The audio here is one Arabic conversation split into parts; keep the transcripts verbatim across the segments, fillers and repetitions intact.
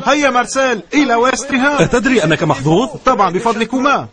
هيا مارسيل إلى ويسترهام. أتدري أنك محظوظ؟ طبعا بفضلكما.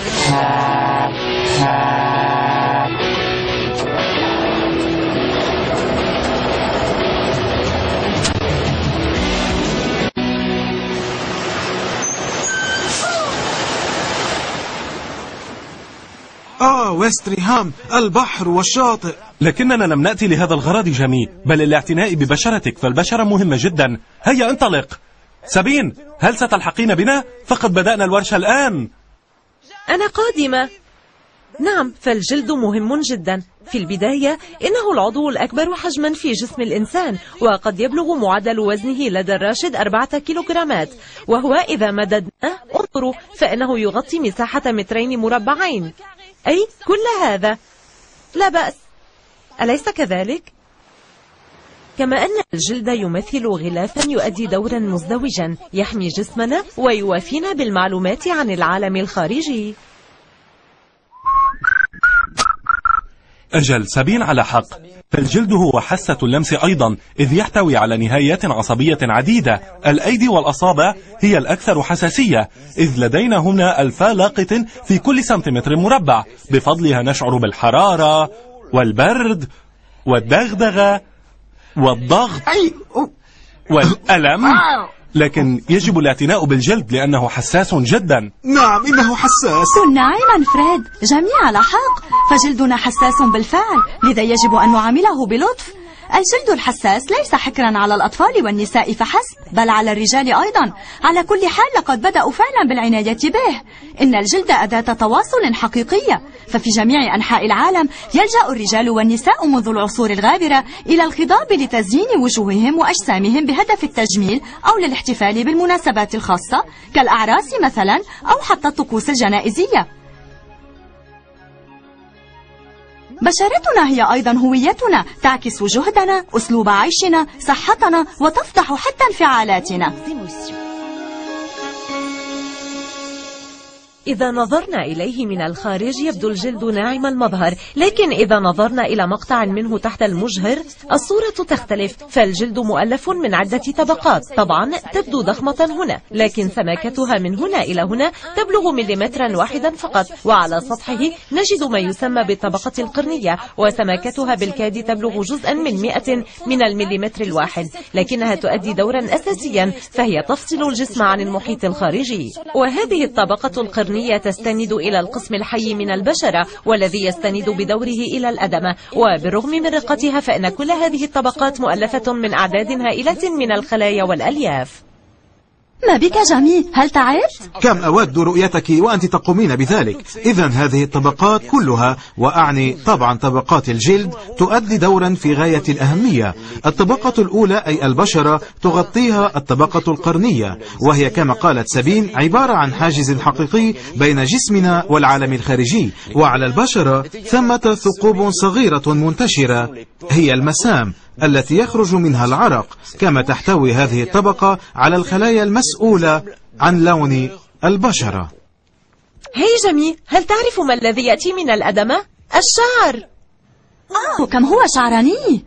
آه ويسترهام، البحر والشاطئ. لكننا لم نأتي لهذا الغرض جميل، بل الاعتناء ببشرتك، فالبشرة مهمة جدا. هيا انطلق. سابين، هل ستلحقين بنا؟ فقد بدأنا الورشة الآن. أنا قادمة. نعم، فالجلد مهم جدا. في البداية إنه العضو الأكبر حجما في جسم الإنسان، وقد يبلغ معدل وزنه لدى الراشد أربعة كيلوغرامات، وهو إذا مددناه انظروا فإنه يغطي مساحة مترين مربعين، أي كل هذا. لا بأس، أليس كذلك؟ كما أن الجلد يمثل غلافا يؤدي دورا مزدوجا، يحمي جسمنا ويوافينا بالمعلومات عن العالم الخارجي. أجل، سابين على حق، فالجلد هو حاسة اللمس أيضا، إذ يحتوي على نهايات عصبية عديدة. الأيدي والأصابع هي الأكثر حساسية، إذ لدينا هنا ألفالاقط في كل سنتيمتر مربع، بفضلها نشعر بالحرارة والبرد والدغدغة والضغط والألم. لكن يجب الاعتناء بالجلد لأنه حساس جدا. نعم إنه حساس. كن ناعما فريد، جميع على حق، فجلدنا حساس بالفعل، لذا يجب أن نعامله بلطف. الجلد الحساس ليس حكرا على الأطفال والنساء فحسب، بل على الرجال أيضا. على كل حال لقد بدأوا فعلا بالعناية به. إن الجلد أداة تواصل حقيقية، ففي جميع أنحاء العالم يلجأ الرجال والنساء منذ العصور الغابرة إلى الخضاب لتزيين وجوههم وأجسامهم بهدف التجميل أو للاحتفال بالمناسبات الخاصة كالأعراس مثلا، أو حتى الطقوس الجنائزية. بشرتنا هي أيضا هويتنا، تعكس جهدنا، أسلوب عيشنا، صحتنا، وتفضح حتى انفعالاتنا. إذا نظرنا إليه من الخارج يبدو الجلد ناعم المظهر، لكن إذا نظرنا إلى مقطع منه تحت المجهر الصورة تختلف، فالجلد مؤلف من عدة طبقات. طبعا تبدو ضخمة هنا، لكن سماكتها من هنا إلى هنا تبلغ مليمترا واحدا فقط، وعلى سطحه نجد ما يسمى بالطبقة القرنية، وسماكتها بالكاد تبلغ جزءا من مئة من المليمتر الواحد، لكنها تؤدي دورا أساسيا، فهي تفصل الجسم عن المحيط الخارجي. وهذه الطبقة القرنية تستند إلى القسم الحي من البشرة، والذي يستند بدوره إلى الأدمة، وبالرغم من رقتها فإن كل هذه الطبقات مؤلفة من أعداد هائلة من الخلايا والألياف. ما بك جميل؟ هل تعبت؟ كم أود رؤيتك وأنت تقومين بذلك. إذن هذه الطبقات كلها، وأعني طبعا طبقات الجلد، تؤدي دورا في غاية الأهمية. الطبقة الأولى أي البشرة تغطيها الطبقة القرنية، وهي كما قالت سابين عبارة عن حاجز حقيقي بين جسمنا والعالم الخارجي. وعلى البشرة ثمة ثقوب صغيرة منتشرة هي المسام التي يخرج منها العرق، كما تحتوي هذه الطبقة على الخلايا المسؤولة عن لون البشرة. هي جميل، هل تعرف ما الذي يأتي من الأدمة؟ الشعر. آه كم هو شعراني.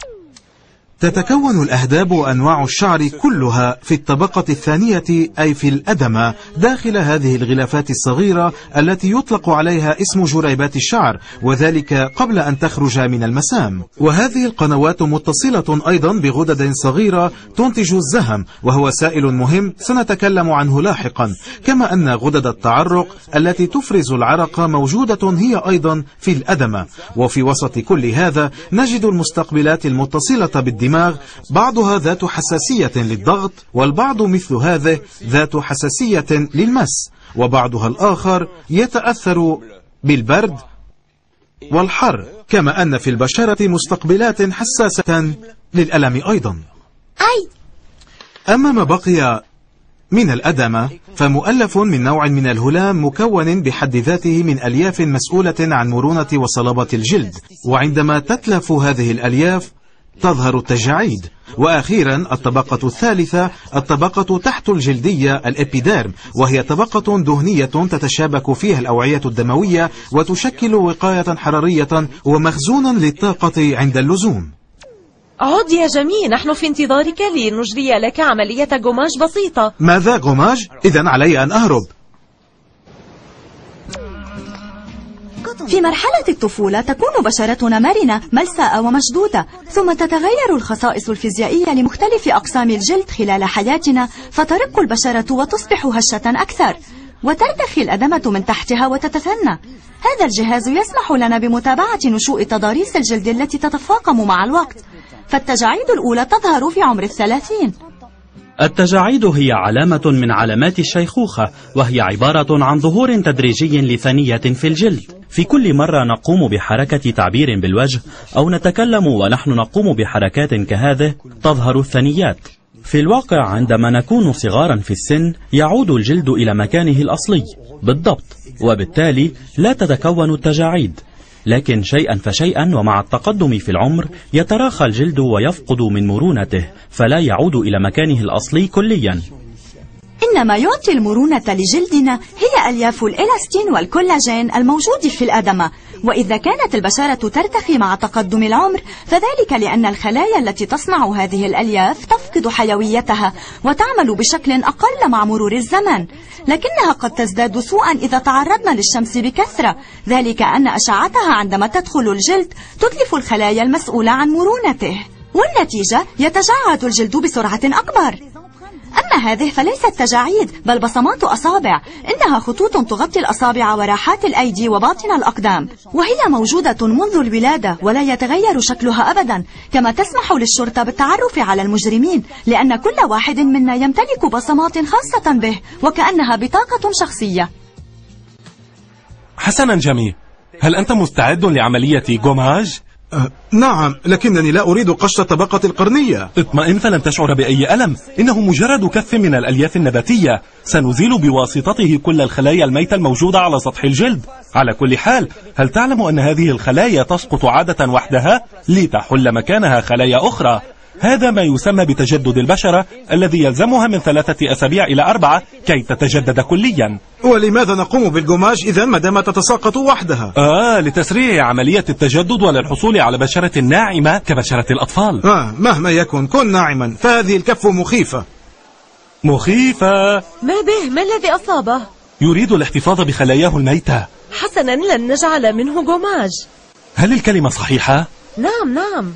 تتكون الأهداب وأنواع الشعر كلها في الطبقة الثانية أي في الأدمة، داخل هذه الغلافات الصغيرة التي يطلق عليها اسم جريبات الشعر، وذلك قبل أن تخرج من المسام. وهذه القنوات متصلة أيضا بغدد صغيرة تنتج الزهم، وهو سائل مهم سنتكلم عنه لاحقا. كما أن غدد التعرق التي تفرز العرق موجودة هي أيضا في الأدمة. وفي وسط كل هذا نجد المستقبلات المتصلة بالدماغ، بعضها ذات حساسية للضغط، والبعض مثل هذه ذات حساسية للمس، وبعضها الآخر يتأثر بالبرد والحر. كما أن في البشرة مستقبلات حساسة للألم أيضا. أي. أما ما بقي من الأدمة فمؤلف من نوع من الهلام مكون بحد ذاته من ألياف مسؤولة عن مرونة وصلابة الجلد، وعندما تتلف هذه الألياف تظهر التجاعيد. وأخيرا الطبقة الثالثة الطبقة تحت الجلدية الإبيديرم، وهي طبقة دهنية تتشابك فيها الأوعية الدموية وتشكل وقاية حرارية ومخزونا للطاقة عند اللزوم. عد يا جميل، نحن في انتظارك لنجري لك عملية جوماج بسيطة. ماذا جوماج؟ إذن علي أن أهرب. في مرحلة الطفولة تكون بشرتنا مرنة ملساء ومشدودة، ثم تتغير الخصائص الفيزيائية لمختلف أقسام الجلد خلال حياتنا، فترق البشرة وتصبح هشة أكثر، وترتخي الأدمة من تحتها وتتثنى. هذا الجهاز يسمح لنا بمتابعة نشوء تضاريس الجلد التي تتفاقم مع الوقت، فالتجاعيد الأولى تظهر في عمر الثلاثين. التجاعيد هي علامة من علامات الشيخوخة، وهي عبارة عن ظهور تدريجي لثنية في الجلد. في كل مرة نقوم بحركة تعبير بالوجه أو نتكلم ونحن نقوم بحركات كهذه تظهر الثنيات. في الواقع عندما نكون صغارا في السن يعود الجلد إلى مكانه الأصلي بالضبط، وبالتالي لا تتكون التجاعيد. لكن شيئا فشيئا ومع التقدم في العمر يتراخى الجلد ويفقد من مرونته، فلا يعود إلى مكانه الأصلي كليا. إنما يعطي المرونة لجلدنا هي ألياف الإلاستين والكولاجين الموجود في الأدمة، وإذا كانت البشرة ترتخي مع تقدم العمر فذلك لأن الخلايا التي تصنع هذه الألياف تفقد حيويتها وتعمل بشكل أقل مع مرور الزمن، لكنها قد تزداد سوءا إذا تعرضنا للشمس بكثرة، ذلك أن أشعتها عندما تدخل الجلد تتلف الخلايا المسؤولة عن مرونته، والنتيجة يتجعد الجلد بسرعة أكبر. أما هذه فليست تجاعيد بل بصمات أصابع، إنها خطوط تغطي الأصابع وراحات الأيدي وباطن الأقدام، وهي موجودة منذ الولادة ولا يتغير شكلها أبدا، كما تسمح للشرطة بالتعرف على المجرمين، لأن كل واحد منا يمتلك بصمات خاصة به وكأنها بطاقة شخصية. حسنا جميل، هل أنت مستعد لعملية جوماج؟ أه نعم، لكنني لا أريد قشط الطبقة القرنية. اطمئن فلن تشعر بأي ألم، إنه مجرد كف من الألياف النباتية، سنزيل بواسطته كل الخلايا الميتة الموجودة على سطح الجلد. على كل حال، هل تعلم أن هذه الخلايا تسقط عادة وحدها لتحل مكانها خلايا أخرى؟ هذا ما يسمى بتجدد البشرة، الذي يلزمها من ثلاثة أسابيع إلى أربعة كي تتجدد كليا. ولماذا نقوم بالجوماج إذا ما دام تتساقط وحدها؟ آه لتسريع عملية التجدد وللحصول على بشرة ناعمة كبشرة الأطفال. آه مهما يكن كن ناعما، فهذه الكف مخيفة. مخيفة؟ ما به؟ ما الذي أصابه؟ يريد الاحتفاظ بخلاياه الميتة. حسنا، لن نجعل منه جوماج. هل الكلمة صحيحة؟ نعم نعم.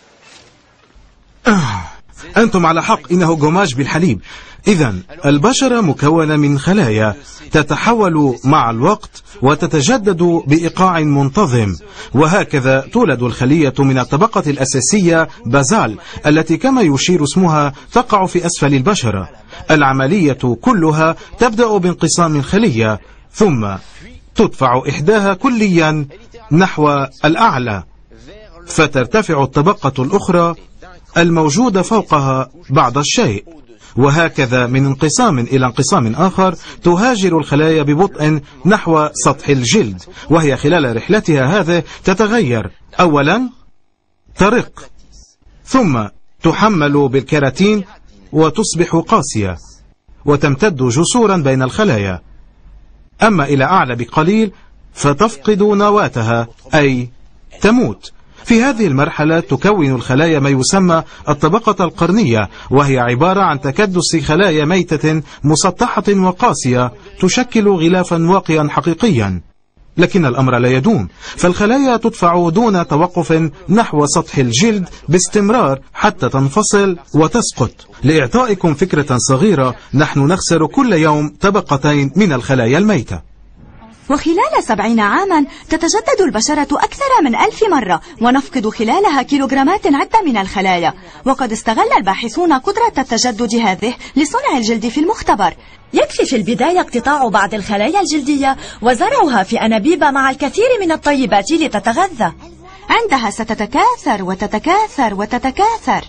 آه. أنتم على حق، إنه جوماج بالحليب. إذن البشرة مكونة من خلايا تتحول مع الوقت وتتجدد بإيقاع منتظم، وهكذا تولد الخلية من الطبقة الأساسية بازال، التي كما يشير اسمها تقع في أسفل البشرة. العملية كلها تبدأ بانقسام الخلية، ثم تدفع إحداها كليا نحو الأعلى، فترتفع الطبقة الأخرى الموجودة فوقها بعض الشيء، وهكذا من انقسام إلى انقسام آخر تهاجر الخلايا ببطء نحو سطح الجلد، وهي خلال رحلتها هذه تتغير. أولا ترق، ثم تحمل بالكيراتين وتصبح قاسية وتمتد جسورا بين الخلايا. أما إلى أعلى بقليل فتفقد نواتها أي تموت. في هذه المرحلة تكون الخلايا ما يسمى الطبقة القرنية، وهي عبارة عن تكدس خلايا ميتة مسطحة وقاسية تشكل غلافا واقيا حقيقيا. لكن الأمر لا يدوم، فالخلايا تدفع دون توقف نحو سطح الجلد باستمرار حتى تنفصل وتسقط. لإعطائكم فكرة صغيرة، نحن نخسر كل يوم طبقتين من الخلايا الميتة. وخلال سبعين عاما تتجدد البشرة أكثر من ألف مرة، ونفقد خلالها كيلوغرامات عدة من الخلايا. وقد استغل الباحثون قدرة التجدد هذه لصنع الجلد في المختبر. يكفي في البداية اقتطاع بعض الخلايا الجلدية وزرعها في أنابيب مع الكثير من الطيبات لتتغذى، عندها ستتكاثر وتتكاثر وتتكاثر.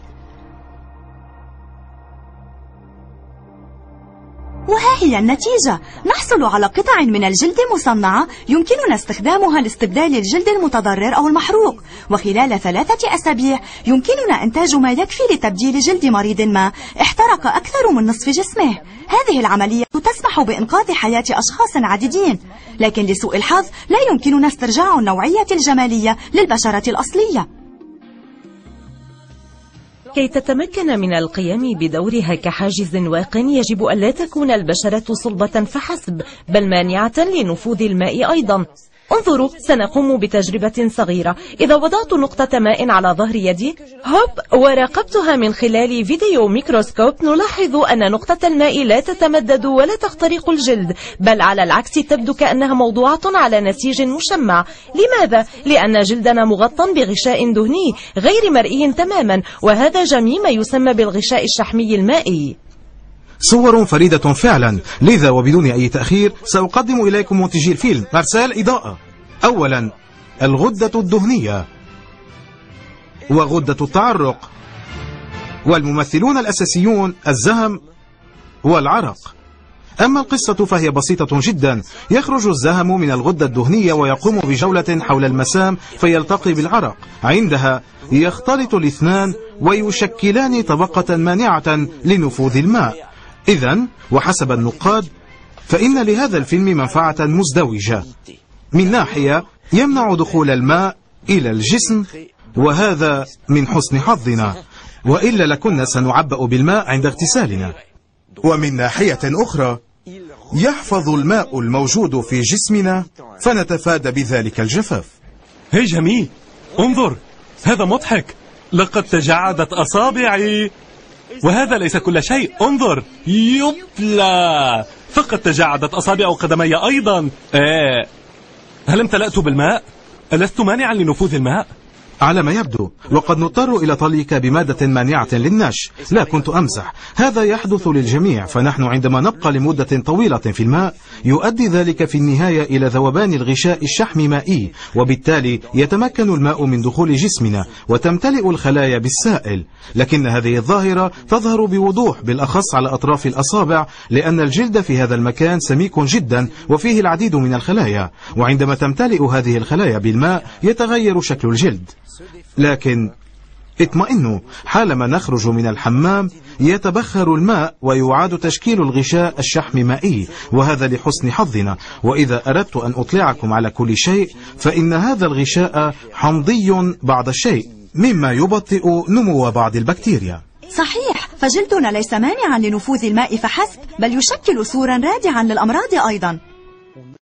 وها هي النتيجة، نحصل على قطع من الجلد مصنعة يمكننا استخدامها لاستبدال الجلد المتضرر أو المحروق، وخلال ثلاثة أسابيع يمكننا إنتاج ما يكفي لتبديل جلد مريض ما احترق أكثر من نصف جسمه. هذه العملية تسمح بإنقاذ حياة أشخاص عديدين، لكن لسوء الحظ لا يمكننا استرجاع النوعية الجمالية للبشرة الأصلية. كي تتمكن من القيام بدورها كحاجز واق يجب ألا تكون البشرة صلبة فحسب، بل مانعة لنفوذ الماء أيضا. انظروا، سنقوم بتجربة صغيرة. إذا وضعت نقطة ماء على ظهر يدي هوب وراقبتها من خلال فيديو ميكروسكوب، نلاحظ أن نقطة الماء لا تتمدد ولا تخترق الجلد، بل على العكس تبدو كأنها موضوعة على نسيج مشمع. لماذا؟ لأن جلدنا مغطى بغشاء دهني غير مرئي تماما، وهذا جميع ما يسمى بالغشاء الشحمي المائي. صور فريدة فعلا، لذا وبدون أي تأخير سأقدم إليكم منتجي الفيلم. مرسال إضاءة. أولا الغدة الدهنية وغدة التعرق، والممثلون الأساسيون الزهم والعرق. أما القصة فهي بسيطة جدا. يخرج الزهم من الغدة الدهنية ويقوم بجولة حول المسام فيلتقي بالعرق، عندها يختلط الاثنان ويشكلان طبقة مانعة لنفوذ الماء. إذن وحسب النقاد فإن لهذا الفيلم منفعة مزدوجة. من ناحية يمنع دخول الماء إلى الجسم، وهذا من حسن حظنا، وإلا لكنا سنعبأ بالماء عند اغتسالنا. ومن ناحية أخرى يحفظ الماء الموجود في جسمنا فنتفادى بذلك الجفاف. هي جميل، انظر، هذا مضحك. لقد تجعدت أصابعي، وهذا ليس كل شيء. انظر، يبلا، فقد تجعدت أصابع قدمي أيضا. آه. هل امتلأت بالماء؟ ألست مانعا لنفوذ الماء؟ على ما يبدو، وقد نضطر إلى طليك بمادة مانعة للنش. لا، كنت أمزح. هذا يحدث للجميع، فنحن عندما نبقى لمدة طويلة في الماء يؤدي ذلك في النهاية إلى ذوبان الغشاء الشحمي مائي، وبالتالي يتمكن الماء من دخول جسمنا وتمتلئ الخلايا بالسائل. لكن هذه الظاهرة تظهر بوضوح بالأخص على أطراف الأصابع، لأن الجلد في هذا المكان سميك جدا وفيه العديد من الخلايا، وعندما تمتلئ هذه الخلايا بالماء يتغير شكل الجلد. لكن اطمئنوا، حالما نخرج من الحمام يتبخر الماء ويعاد تشكيل الغشاء الشحمي مائي، وهذا لحسن حظنا. وإذا أردت أن أطلعكم على كل شيء فإن هذا الغشاء حمضي بعض الشيء، مما يبطئ نمو بعض البكتيريا. صحيح، فجلدنا ليس مانعا لنفوذ الماء فحسب، بل يشكل سورا رادعا للأمراض أيضا.